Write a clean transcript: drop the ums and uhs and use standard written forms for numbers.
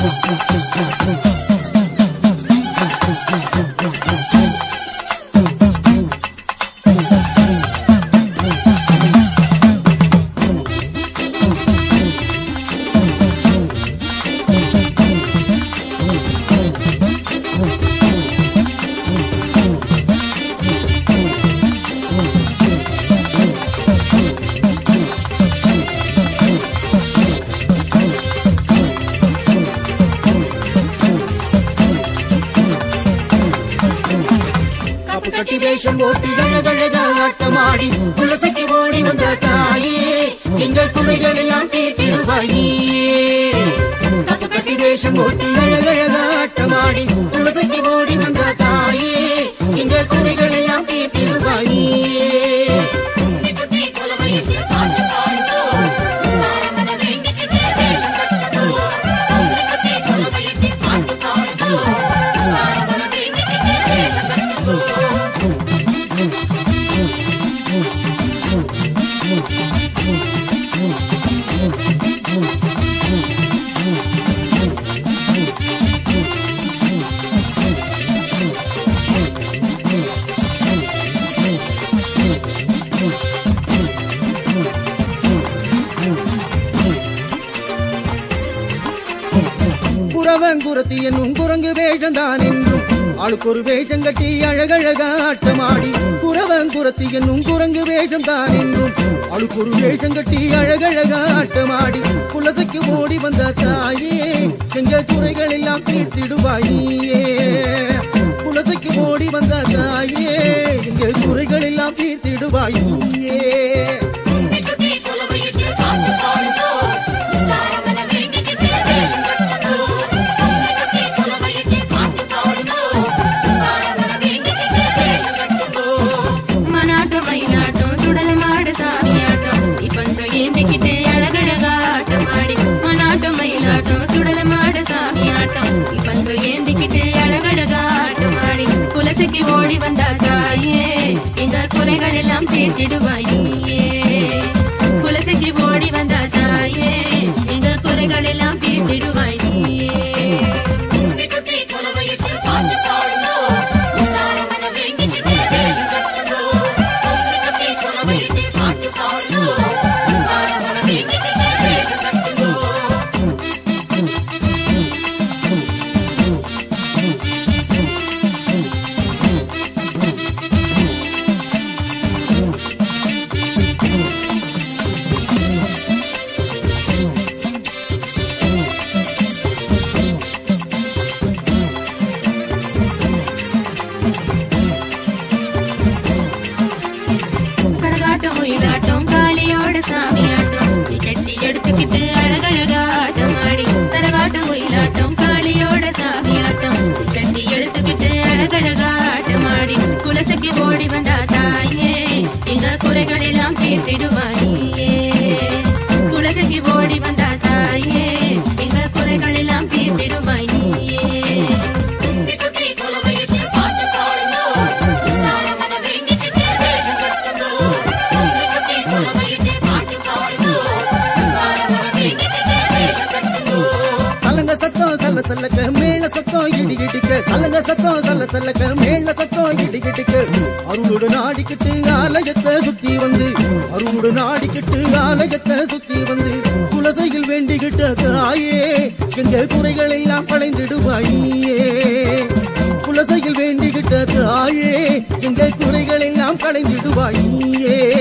வேஷம் போட்டு அழகழக ஆட்டமாடி குலசைக்கு ஓடி வந்த தாயே எங்கள் குறைகள் எல்லாம் தீர்த்திடுவாயே. தப்பு கட்டி வேஷம் போட்டு அழகழக ஆட்டமாடி குலசைக்கு ஓடி வந்த தாயே எங்கள் குறைகள் எல்லாம் தீர்த்திடுவாயே. குரவங்குரத்தி என்னும் குரங்கு வேஷந்தான் என்றும் ஆளுக்கு ஒரு வேஷம் கட்டி அழகழக ஆட்டமாடி. குரவங்குரத்தி என்னும் குரங்கு வேஷம்தான் என்றும் ஆளுக்கு ஒரு வேஷம் கட்டி அழகழக ஆட்டமாடி குலசைக்கு ஓடி வந்த தாயே எங்கள் குறைகள் எல்லாம் தீர்த்திடுவாயே. குலசைக்கு ஓடி வந்த தாயே எங்கள் குறைகள் எல்லாம் தீர்த்திடுவாயே. குலசைக்கு ஓடி வந்த தாயே எங்கள் குறைகள் எல்லாம் தீர்த்திடுவாயே. குலசைக்கு ஓடி வந்த தாயே எங்கள் குறைகள் எல்லாம் தீர்த்திடுவாயே. குலசைக்கு ஓடி வந்த தாயே எங்கள் குறைகள் எல்லாம் தீர்த்திடுவாயே. குலசைக்கு ஓடி வந்த தாயே எங்கள் குறைகள் எல்லாம் தீர்த்திடுவாயே. சல்ல சல்லக்க மேல சத்தம் இடிகிடிக்க சலங்க சத்தம் சல்ல சல்லக்க மேல சத்தம் இடிகிடிக்க அருளோடு நாடிக்கிட்டு ஆலயத்தை சுத்தி வந்து அருளோடு நாடிக்கிட்டு ஆலயத்தை சுத்தி வந்து குலசையில் வேண்டிக்கிட்ட தாயே எங்க குறைகள் எல்லாம் களைந்திடுவாயே. குலசையில் வேண்டிக்கிட்ட தாயே எங்க குறைகள் எல்லாம் களைந்திடுவாயே.